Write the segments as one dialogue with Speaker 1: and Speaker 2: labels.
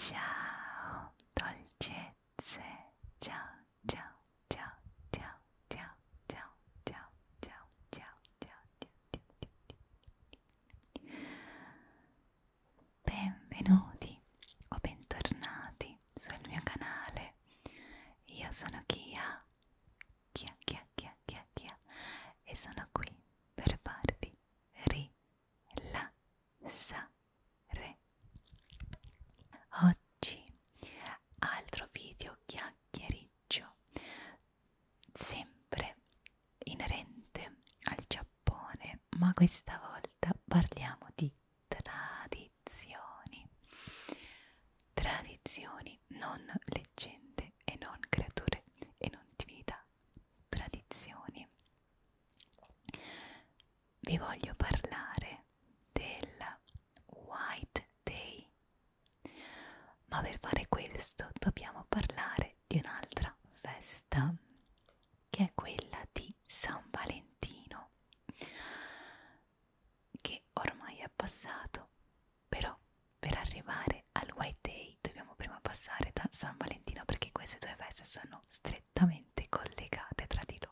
Speaker 1: Ciao dolcezze, ciao ciao ciao ciao ciao ciao ciao ciao ciao ciao benvenuti o bentornati sul mio canale. Io sono Kia e sono qui per farvi rilassare. Oggi altro video chiacchiericcio, sempre inerente al Giappone, ma questa volta parliamo di tradizioni, non leggende e non creature e non divinità, tradizioni. Vi voglio parlare del White Day, ma per fare questo dobbiamo parlare di un'altra festa, che è quella di San Valentino, che ormai è passato, però per arrivare al White Day dobbiamo prima passare da San Valentino, perché queste due feste sono strettamente collegate tra di loro.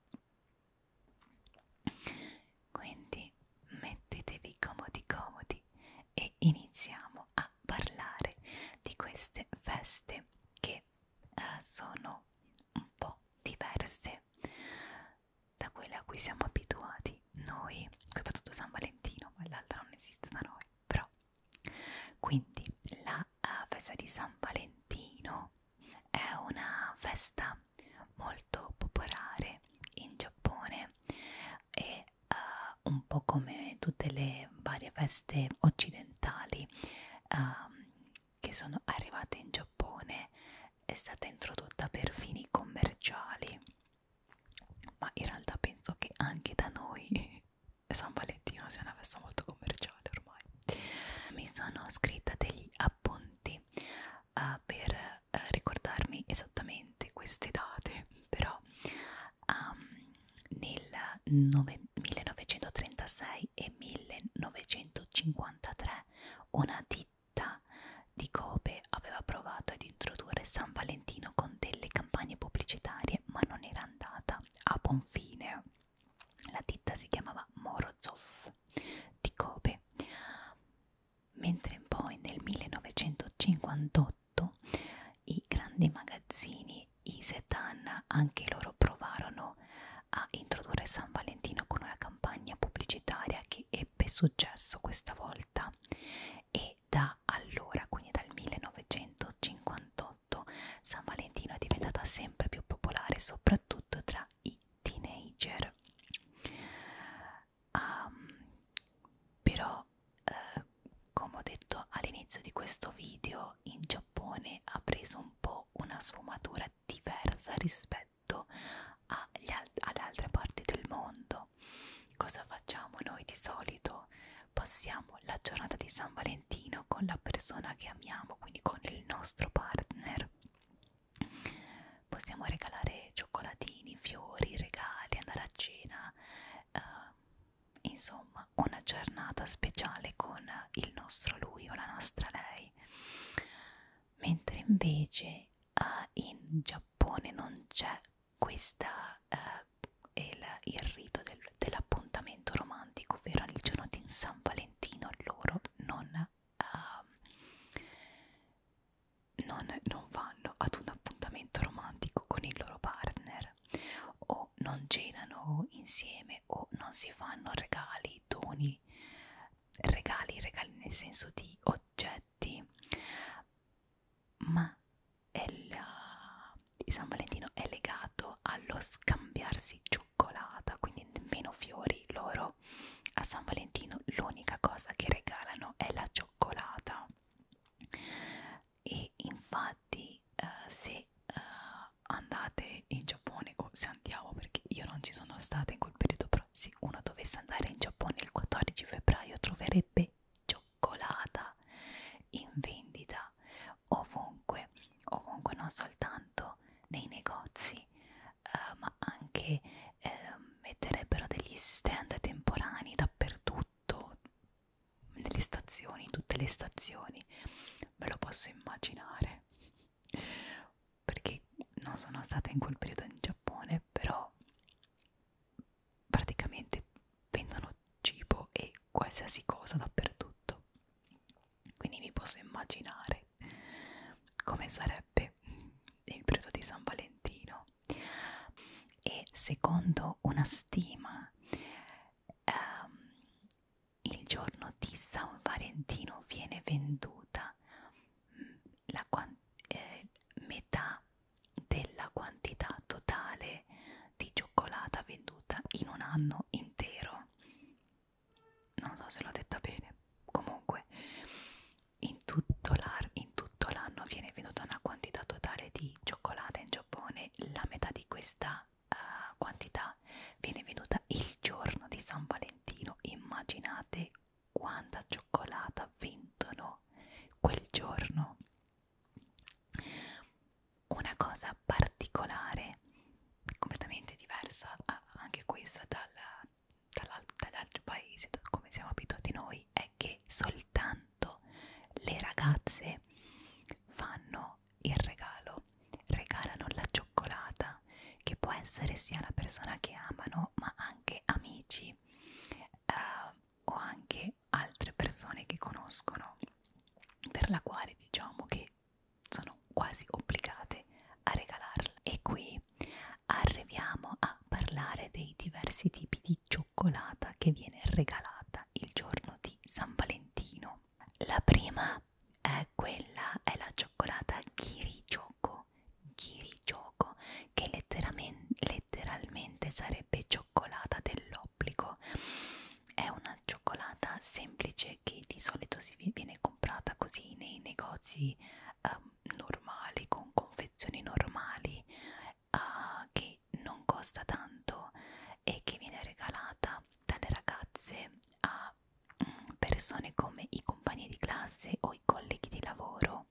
Speaker 1: Quindi mettetevi comodi e iniziamo a parlare di queste feste che sono un po' diverse da quelle a cui siamo abituati noi, soprattutto San Valentino, ma l'altra non esiste da noi, però. Quindi la festa di San Valentino è una festa molto popolare in Giappone e un po' come tutte le varie feste occidentali che sono arrivate in Giappone, è stata introdotta per fini commerciali, ma in realtà penso che anche da noi San Valentino sia una festa molto commerciale ormai. Mi sono scritta degli appunti per ricordarmi esattamente queste date, però nel 1936 e 1953 una ditta di Kobe aveva provato ad introdurre San Valentino con delle campagne pubblicitarie, ma non era andata a buon fine. La ditta si chiamava Morozov di Kobe, mentre poi nel 1958 i grandi magazzini Isetan anche loro provarono a introdurre San Valentino con una campagna pubblicitaria che ebbe successo questa volta, e da allora, quindi dal 1958, San Valentino è diventata sempre più popolare, soprattutto tra i teenager. Però come ho detto all'inizio di questo video, in Giappone ha preso un po' una sfumatura diversa rispetto alle altre parti del mondo. Cosa facciamo noi di solito? Passiamo la giornata di San Valentino con la persona che amiamo, quindi con il nostro partner. Possiamo regalare cioccolatini, fiori, regali, andare a cena, insomma una giornata speciale con il nostro lui o la nostra lei. Mentre invece in Giappone non c'è questa il rito dell'appuntamento romantico, ovvero il giorno di San Valentino loro non vanno ad un appuntamento romantico con il loro partner, o non cenano insieme, o non si fanno regali, doni, regali nel senso di oggetti, ma San Valentino è legato allo scambiarsi cioccolata, quindi nemmeno fiori. Loro a San Valentino l'unica cosa che regalano è la cioccolata. E infatti se andate in Giappone, o se andiamo, perché io non ci sono stata in quel periodo, però se uno dovesse andare in Giappone il 14 febbraio troverebbe cioccolata in vendita ovunque, non soltanto nei negozi, ma anche metterebbero degli stand temporanei dappertutto, nelle stazioni, in tutte le stazioni me lo posso immaginare, perché non sono stata in quel periodo in Giappone, però praticamente vendono cibo e qualsiasi cosa dappertutto, quindi mi posso immaginare come sarebbe il periodo di San Valentino. E secondo una stima, il giorno di San Valentino viene venduta la metà della quantità totale di cioccolata venduta in un anno intero. Non so se l'ho detta bene. Comunque, in tutto l'anno viene venduta una quantità totale di cioccolata in Giappone. La metà di questa quantità viene venduta il giorno di San Valentino. Immaginate quanta cioccolata vendono quel giorno. Una cosa particolare, completamente diversa anche questa dagli altri paesi, come siamo abituati noi, è che soltanto le ragazze fanno il regalo, regalano la cioccolata, che può essere sia la persona che amano, ma anche amici o anche altre persone che conoscono, per la quale diciamo che sono quasi obbligate a regalarla. E qui arriviamo a parlare dei diversi tipi di cioccolata che viene regalata il giorno di San Valentino. La prima è la cioccolata Kirichoko, che letteralmente sarebbe cioccolata dell'obbligo. È una cioccolata semplice che di solito viene comprata così nei negozi normali, con confezioni normali, che non costa tanto e che viene regalata dalle ragazze a persone come i compagni di classe o i colleghi di lavoro.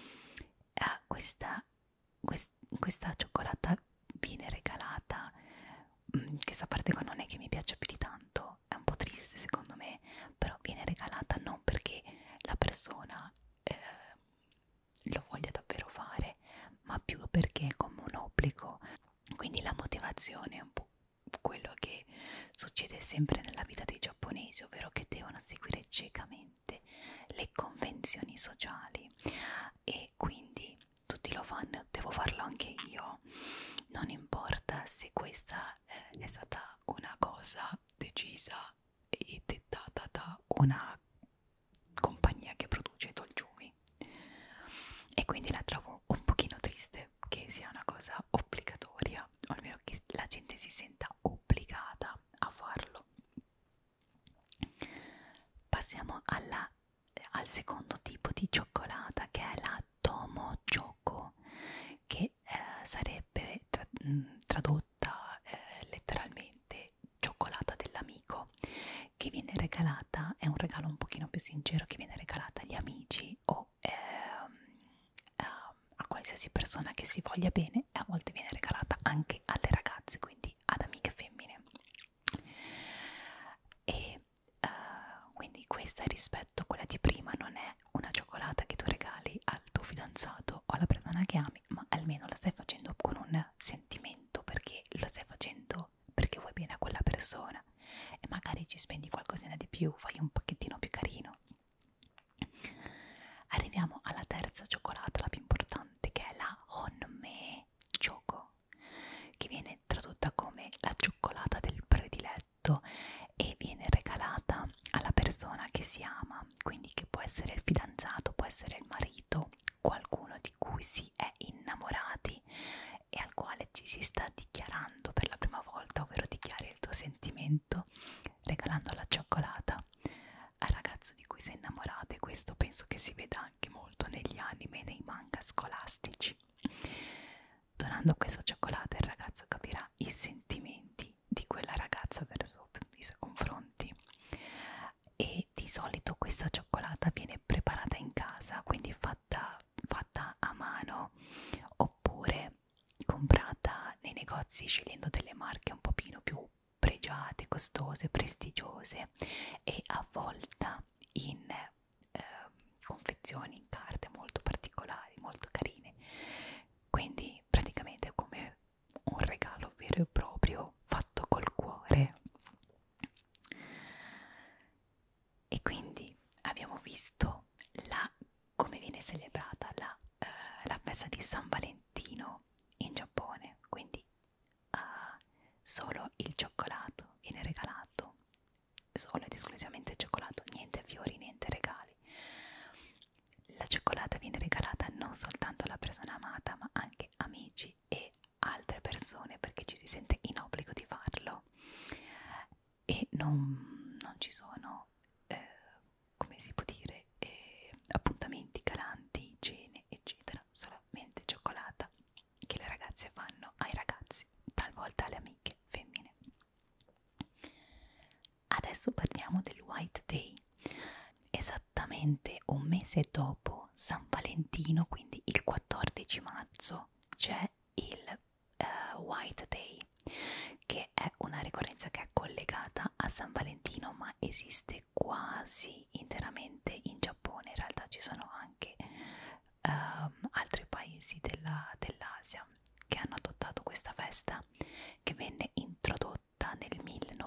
Speaker 1: Questa cioccolata viene regalata, questa parte qua non è che mi piace più di tanto, è un po' triste secondo me, però viene regalata non perché la persona lo voglia davvero fare, ma più perché è come un obbligo. Quindi la motivazione è un po' quello che succede sempre nella vita dei giapponesi, ovvero che devono seguire ciecamente le convenzioni sociali, e quindi tutti lo fanno, devo farlo anche io, non importa se questa è stata una cosa decisa e dettata da una compagnia che produce dolciumi. E quindi la trovo un pochino triste che sia una cosa obbligatoria, o almeno che la gente si senta obbligata a farlo. Passiamo al secondo tipo di cioccolata, che è la Tomo Choco, che sarebbe tradotta letteralmente cioccolata dell'amico, che viene regalata, è un regalo un pochino più sincero, che viene regalata agli amici o a qualsiasi persona che si voglia bene, e a volte viene regalata anche alle ragazze, quindi ad amiche femmine. E quindi questa, rispetto a quella di prima, non è una cioccolata che tu regali al tuo fidanzato o alla persona che ami, ma almeno la stai facendo con un sentimento, perché lo stai facendo perché vuoi bene a quella persona, e magari ci spendi qualcosina di più, fai un pacchettino più carino. Arriviamo alla terza cioccolata, la più importante, che è la Honme Choco, che viene tradotta come la cioccolata del prediletto e viene regalata alla persona che si ama, quindi che può essere il fidanzato, può essere il marito, qualcuno di cui si è innamorati e al quale ci si sta dichiarando per la prima volta, ovvero dichiari il tuo sentimento regalando la cioccolata al ragazzo di cui sei innamorato. E questo penso che si veda anche molto negli anime e nei manga scolastici. Donando questa cioccolata il ragazzo capirà i sentimenti di quella ragazza verso i suoi confronti, e di solito questa cioccolata viene preparata in casa, quindi fatta a mano, oppure comprata nei negozi scegliendo delle marche un pochino più pregiate, costose, prestigiose, e avvolta in confezioni, in carte visto come viene celebrata la festa di San Valentino in Giappone, quindi solo il cioccolato viene regalato, solo ed esclusivamente il cioccolato, niente fiori, niente regali. La cioccolata viene regalata non soltanto alla persona amata, ma anche amici e altre persone, perché ci si sente in obbligo di farlo. E non ci sono, come si può dire, appuntamenti galanti, cene, eccetera, solamente cioccolata che le ragazze fanno ai ragazzi, talvolta alle amiche femmine. Adesso parliamo del White Day. Esattamente un mese dopo San Valentino, quindi il 14 marzo, c'è il White Day, che è una ricorrenza che è collegata a San Valentino, ma esiste quasi interamente in Giappone. In realtà ci sono anche altri paesi dell'Asia che hanno adottato questa festa, che venne introdotta nel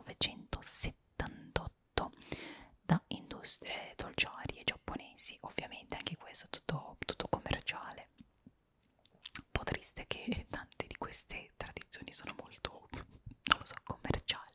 Speaker 1: 1978 da industrie dolciarie giapponesi. Ovviamente anche questo tutto commerciale. Un po' triste che tante di queste tradizioni sono molto, non lo so, commerciali.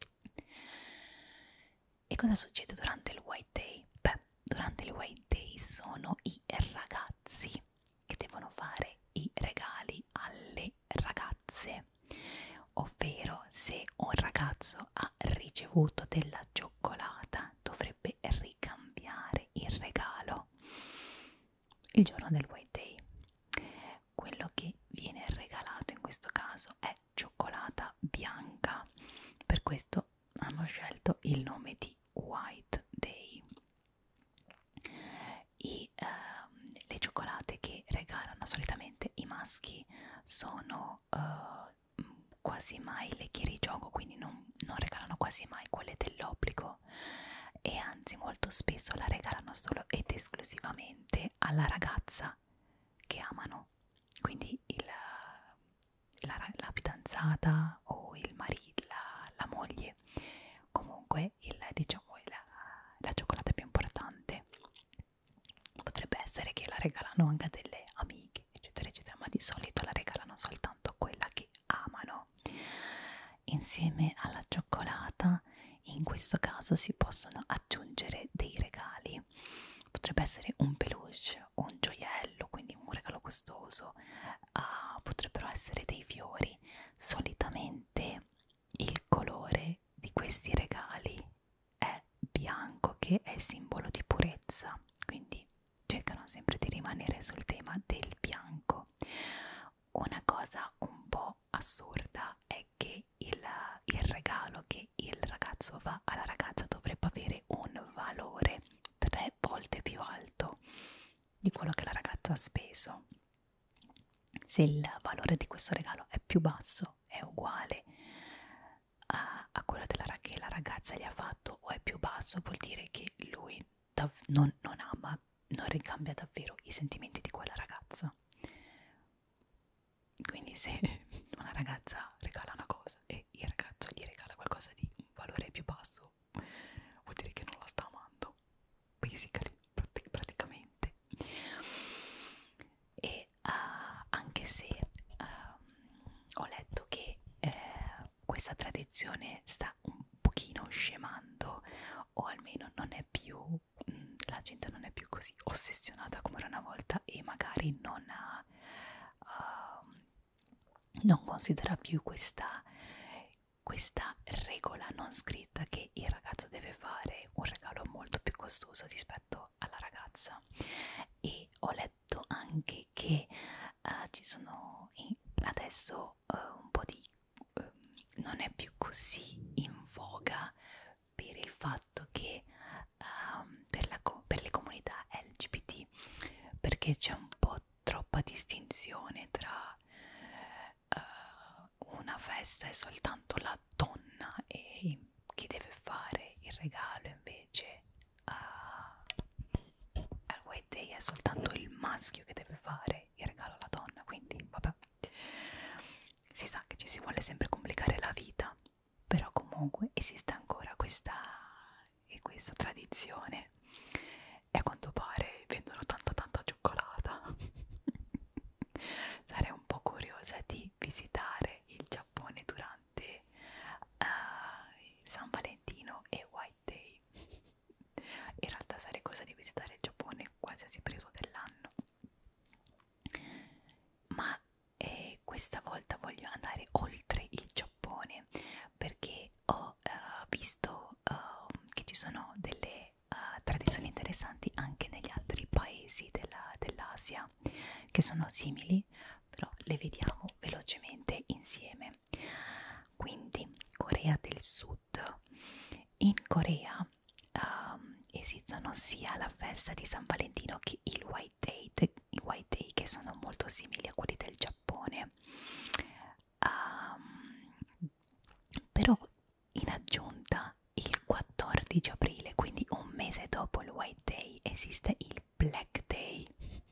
Speaker 1: E cosa succede durante il White Day? Beh, durante il White Day sono i ragazzi che devono fare i regali alle ragazze, ovvero se un ragazzo ha ricevuto della cioccolata dovrebbe ricambiare il regalo il giorno del White Day. Quello che viene regalato in questo caso è cioccolata bianca, per questo hanno scelto il nome di White Day. Le cioccolate che regalano solitamente i maschi sono quasi mai le Kirigiogo, quindi non regalano quasi mai quelle dell'obbligo, e anzi molto spesso la regalano solo ed esclusivamente alla ragazza che amano, quindi la fidanzata o il marito, la moglie, comunque diciamo la cioccolata più importante. Potrebbe essere che la regalano anche a delle amiche, eccetera eccetera, ma di solito la regalano soltanto a quella che amano. Insieme alla cioccolata in questo caso si possono aggiungere dei regali, potrebbe essere un peluche, un gioiello, quindi un regalo costoso, potrebbero essere dei fiori. Solitamente il colore di questi regali è bianco, che è simbolo di purezza, quindi cercano sempre di rimanere sul tema del bianco. Una cosa un po' assurda è che il regalo che il ragazzo fa alla ragazza dovrebbe avere un valore 3 volte più alto di quello che la ragazza ha speso. Se il valore di questo regalo è più basso, è uguale a quello che la ragazza gli ha fatto, o è più basso, vuol dire che lui non ama, non ricambia davvero i sentimenti di quella ragazza. Quindi se una ragazza regala una cosa e il ragazzo gli regala qualcosa di un valore più basso, vuol dire che non la sta amando, basically, praticamente. E anche se ho letto che questa tradizione sta un pochino scemando, o almeno non è più, la gente non è più così ossessionata come era una volta, e magari non considera più questa regola non scritta che il ragazzo deve fare un regalo molto più costoso rispetto alla ragazza. E ho letto anche che ci sono adesso un po' di non è più così in voga per il fatto che per le comunità LGBT, perché c'è un po' troppa distinzione tra una festa è soltanto la donna e chi deve fare il regalo, invece al White Day è soltanto il maschio che deve fare il regalo alla donna. Quindi vabbè, si sa che ci si vuole sempre complicare la vita, però comunque esiste ancora questa tradizione, e a quanto pare visitare il Giappone durante San Valentino e White Day. In realtà sarei curiosa di visitare il Giappone qualsiasi periodo dell'anno, ma questa volta voglio andare oltre il Giappone perché ho visto che ci sono delle tradizioni interessanti anche negli altri paesi dell'Asia che sono simili, però le vediamo velocemente insieme. Quindi Corea del Sud. In Corea esistono sia la festa di San Valentino che il i White Day che sono molto simili a quelli del Giappone. Però in aggiunta il 14 aprile, quindi un mese dopo il White Day, esiste il Black Day.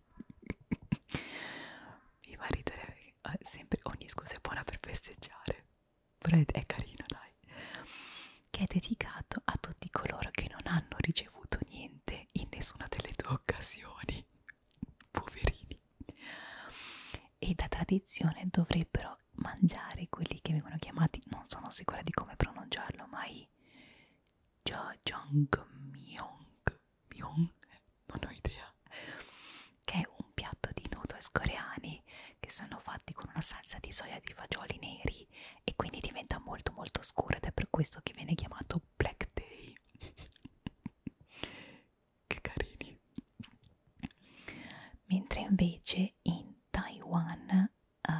Speaker 1: Mi fa ridere perché sempre ogni scusa è buona per festeggiare, però è carino, dai. Che è dedicato a tutti coloro che non hanno ricevuto niente in nessuna delle due occasioni. Poverini. E da tradizione dovrebbero mangiare quelli che vengono chiamati, non sono sicura di come pronunciarlo, ma i jjajangmyeon, non ho idea, che è un piatto di noodles coreani che sono fatti con una salsa di soia di fagioli neri e quindi diventa molto molto scuro ed è per questo che viene chiamato Black Day. Che carini. Mentre invece in Taiwan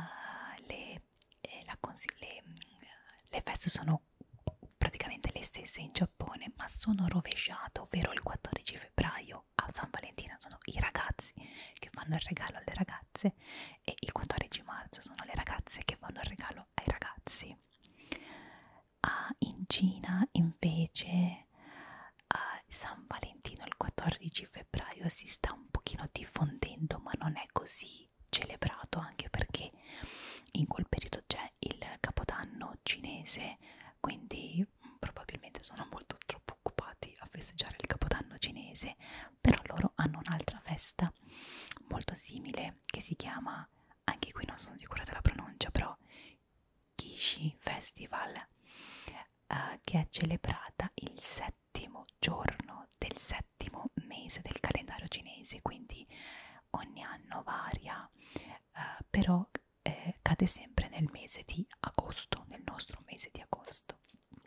Speaker 1: le feste sono praticamente le stesse in Giappone, ma sono rovesciate, ovvero il 14 febbraio a San Valentino sono i ragazzi che fanno il regalo alle ragazze e il 14 marzo sono le ragazze che fanno il regalo ai ragazzi. In Cina invece San Valentino il 14 febbraio si sta un pochino diffondendo, ma non è così celebrato, anche perché in quel periodo c'è il Capodanno cinese, quindi probabilmente sono molto troppo occupati a festeggiare il Capodanno cinese, però loro hanno un'altra festa molto simile che si chiama, anche qui non sono sicura della pronuncia, però Kishi Festival, che è celebrata il settimo giorno del settimo mese del calendario cinese, quindi ogni anno varia, però cade sempre nel mese di agosto, nel nostro mese di agosto.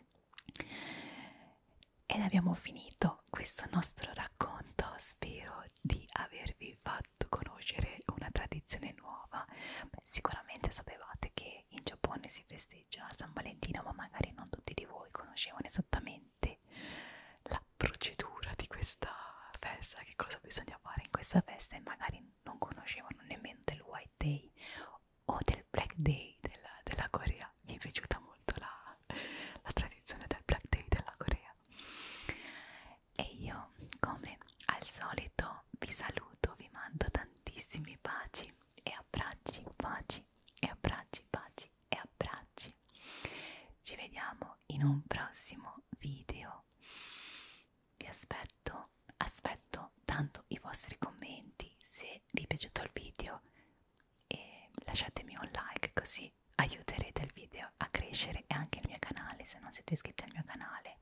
Speaker 1: Ed abbiamo finito questo nostro racconto, spero di avervi fatto conoscere una tradizione nuova. Beh, sicuramente sapevate che in Giappone si festeggia San Valentino, ma magari non tutti di voi conoscevano esattamente la procedura di questa festa, che cosa bisogna fare in questa festa, e magari non conoscevano nemmeno del White Day o del Black Day della Corea. Mi è piaciuta molto la tradizione del Black Day della Corea. E io, come al solito, vi saluto, vi mando tantissimi baci e abbracci, baci e abbracci, baci e abbracci. Ci vediamo in un prossimo video. Vi aspetto tanto i vostri commenti. Se vi è piaciuto il video, lasciatemi un like, così aiuterete il video a crescere e anche il mio canale. Se non siete iscritti al mio canale,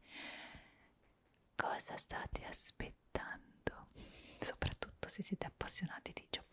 Speaker 1: cosa state aspettando? Soprattutto se siete appassionati di Giappone.